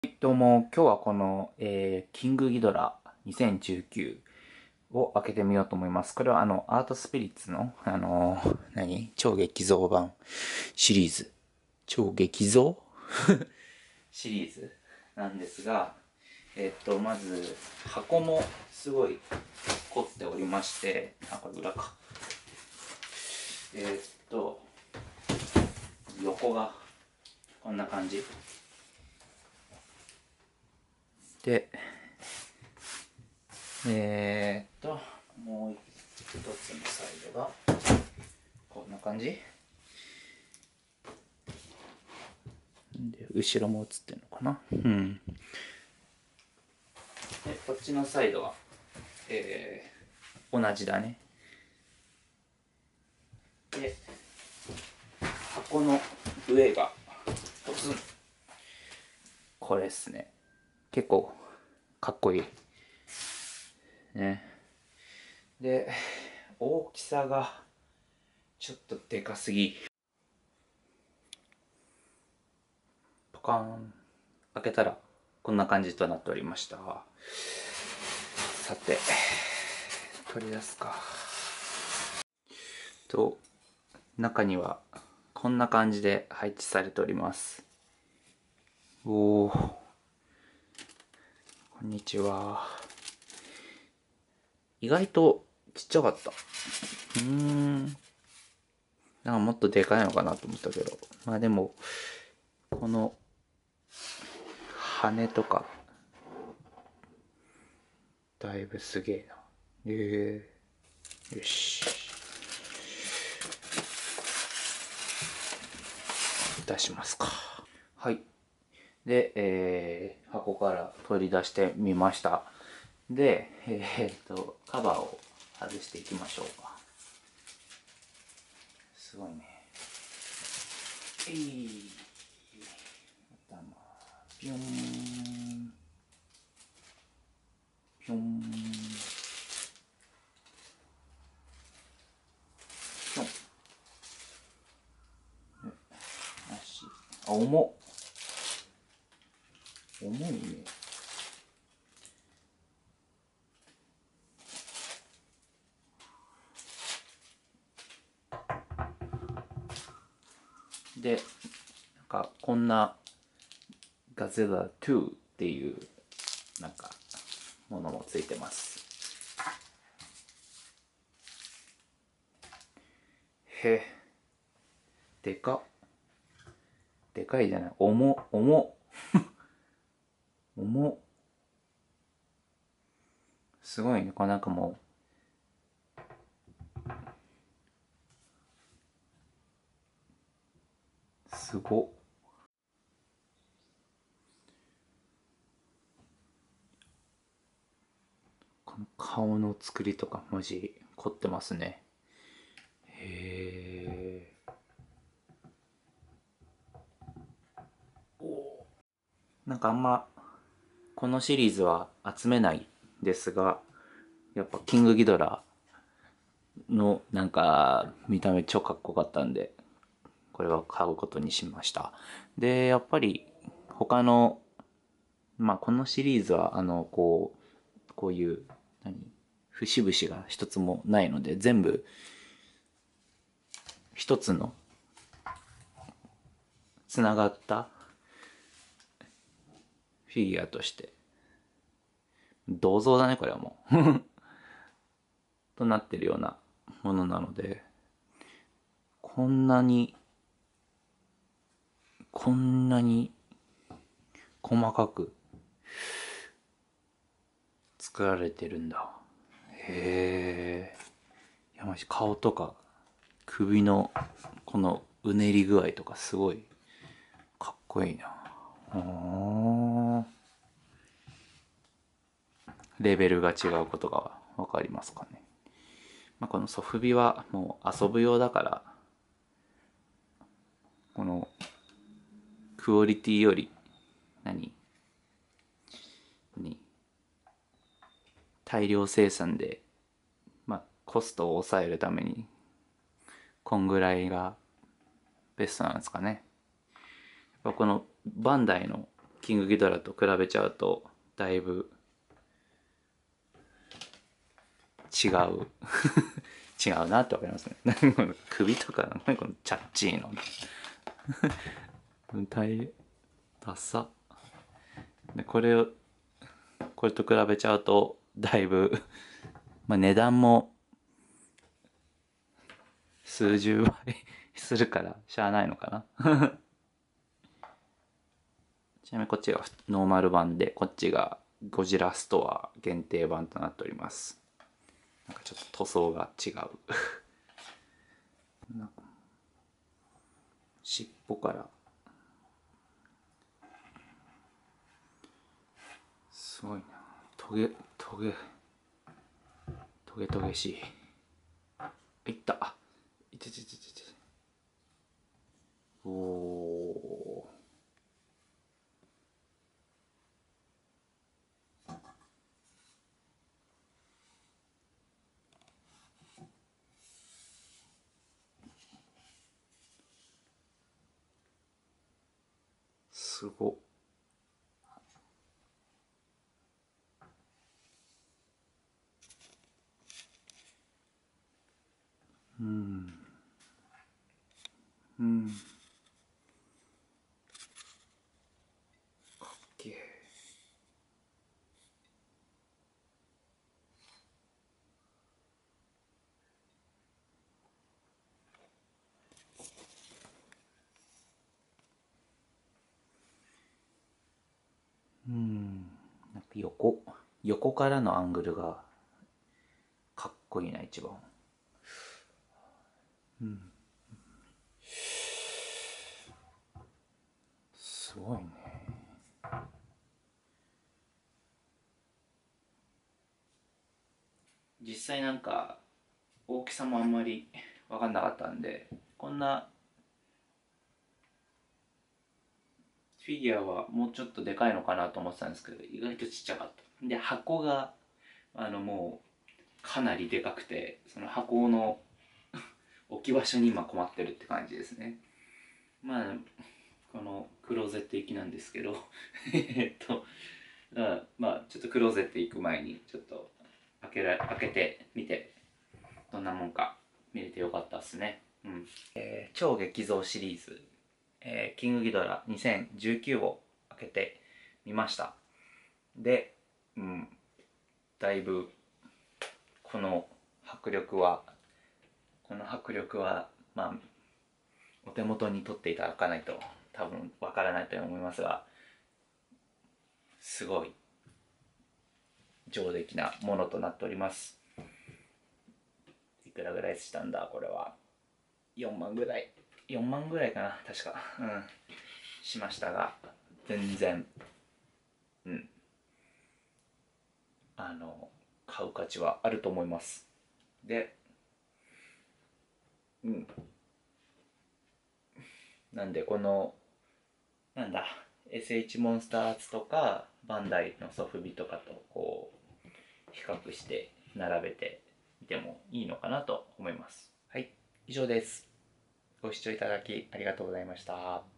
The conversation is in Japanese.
どうも、今日はこの、キングギドラ2019を開けてみようと思います。これはアートスピリッツの、超激増版シリーズ。超激増シリーズなんですが、まず、箱もすごい凝っておりまして、これ裏か。横がこんな感じ。で、もう一つのサイドがこんな感じで、後ろも映ってるのかな。でこっちのサイドは、同じだね。で箱の上がポツン、これっすね。結構かっこいいね。で大きさがちょっとでかすぎ。ポカーン開けたらこんな感じとなっておりました。さて取り出すか。中にはこんな感じで配置されております。おお、こんにちは。意外とちっちゃかった。なんかもっとでかいのかなと思ったけど、まあでもこの羽とかだいぶすげえな。よし、出しますか。はい。で、箱から取り出してみました。で、カバーを外していきましょうか。すごいね。頭、ピョン、ピョン、ピョン。足、重っ。重いね。で、なんかこんなガゼラ2っていうなんかものもついてます。へ、でかっ。でかいじゃない。重っ。重っ。すごいね。これなんかもうすごっ。この顔の作りとか文字凝ってますね。へえ。なんかあんまこのシリーズは集めないですが、やっぱキングギドラのなんか見た目超かっこよかったんで、これは買うことにしました。でやっぱり他の、まあこのシリーズはこういう節々が一つもないので、全部一つのつながったフィギュアとして銅像だね、これはもうとなってるようなものなので、こんなに細かく作られてるんだ。へえ。いや、マジ顔とか首のこのうねり具合とかすごいかっこいいな。レベルが違うことがわかりますかね。まあ、このソフビはもう遊ぶ用だから、このクオリティより何に大量生産で、まあ、コストを抑えるためにこんぐらいがベストなんですかね。やっぱこのバンダイのキングギドラと比べちゃうとだいぶ違う違うなってわかりますね。何この首とか、何このチャッチーのダサで、これと比べちゃうとだいぶまあ値段も数十倍するからしゃあないのかなちなみにこっちがノーマル版で、こっちがゴジラストア限定版となっております。なんかちょっと塗装が違う尻尾からすごいな、トゲしい。いった、あいててててて、おおすごっ。うんうん、かっけえ。うん、なんか横からのアングルがかっこいいな、一番。うん、すごいね。実際なんか大きさもあんまり分かんなかったんで、こんなフィギュアはもうちょっとでかいのかなと思ってたんですけど、意外とちっちゃかった。で、箱がもうかなりでかくて、その箱の置き場所に今困ってるって感じですね。まあこのクローゼット行きなんですけどまあちょっとクローゼット行く前にちょっと開けてみて、どんなもんか見れてよかったっすね。うん。超激増シリーズ、キングギドラ2019を開けてみました。で、うん、だいぶこの迫力はまあお手元に取っていただかないと多分わからないと思いますが、すごい上出来なものとなっております。いくらぐらいしたんだこれは。4万ぐらい、4万ぐらいかな確か、うん、しましたが、全然、うん、買う価値はあると思います。で、うん、なんでこのなんだ SH モンスターズとかバンダイのソフビとかとこう比較して並べてみてもいいのかなと思います。はい、以上です。ご視聴いただきありがとうございました。